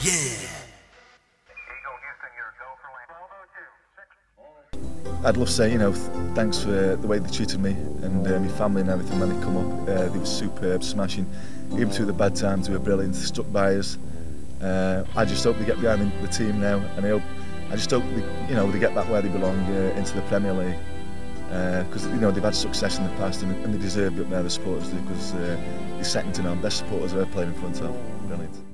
Yeah. I'd love to say, you know, thanks for the way they treated me and my family and everything when they come up. They were superb, smashing. Even through the bad times, they were brilliant, stuck by us. I just hope they get behind the team now, and I just hope they get back where they belong, into the Premier League. Because they've had success in the past and they deserve it up there, the supporters do, because they're second to none, best supporters I've ever played in front of. Brilliant.